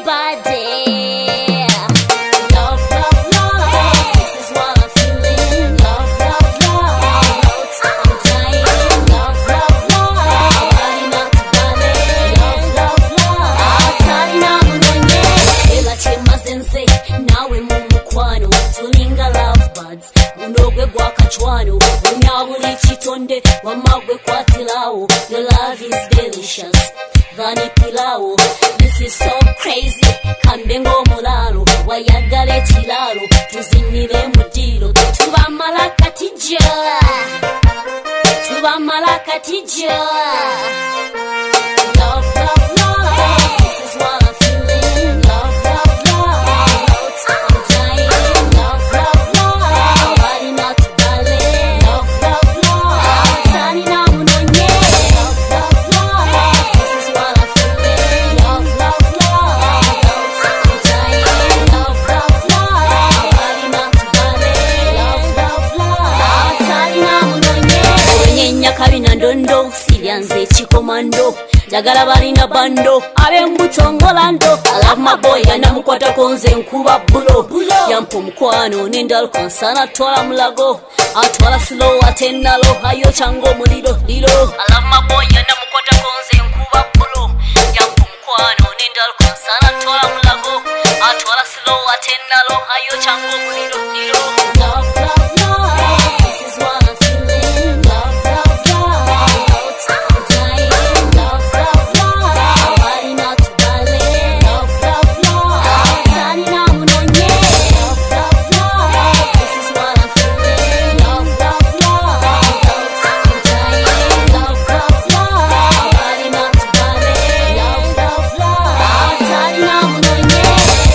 everybody. Love, love, love. This is what I'm feeling. Love, love, love. I'm dying. Love, love, love. Body not to body. Love, love, love. Tali na munonye. Ela chema sensei. Nawe mumukwano. Tulinga love buds. Unogwe gwa kachwano. Unyawuli chitonde. Wamagwe kwa tilao. Your love is delicious. Vani pilao. This is so crazy. Kambengo mulalo. Wayagale chilalo. Tuzinile mudilo. Tuba malakatija. Tuba malakatija. Love, love, love. This is what I'm feeling. Love, love, love. I'm dying. Love, love, love. Body not to body. Love, love, love. Tani na munonye. Love, love, love. This is what I'm feeling. Love, love, love. I'm dying. Love, love, love. Body not to body. Love, love, love. Tani na munonye. Wenyenya kabina ndondo. Silianze chikomando. Jagala balina bando. Abe mbutongolando. I love my boy. Anamukwata konze nkuba bulo. Yampo mkwano. Nindal konsana twala mlago. Atwala slow atenalo. Hayo chango mulilo. Lilo. I love my boy. Anamukwata konze nkuba bulo. Yampo mkwano. Nindal konsana twala mlago. Atwala slow atenalo. Hayo chango mulilo. Lilo. Love, love, love. This is what I'm feeling. Love, love, love. I'm dying. Love, love, love. Body not to body. Love, love, love. Tani na munonye. Love, love, love. This is what I'm feeling. Love, love, love. I'm dying. Love, love, love. Body not to body. Love, love, love. Tani na munonye.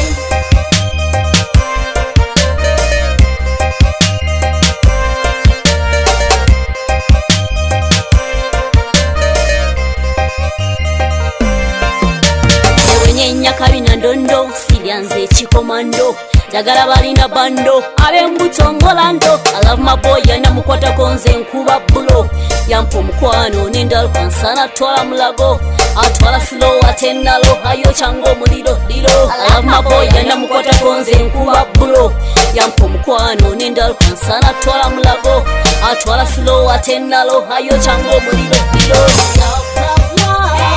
Nyenya kabina ndondo. Silianze chikomando. Jagala balina bando. Abe mbutongolando. I love my boy. Anamukwata konze nkuba bulo. Yampo mkwano. Nindal kansana twala mlago. Atwala slow atenalo. Hayo chango mulilo. Lilo. I love my boy. Anamukwata konze nkuba bulo. Yampo mkwano. Nindal kansana twala mlago. Atwala slow atenalo. Hayo chango mulilo. Lilo. Love, love, love.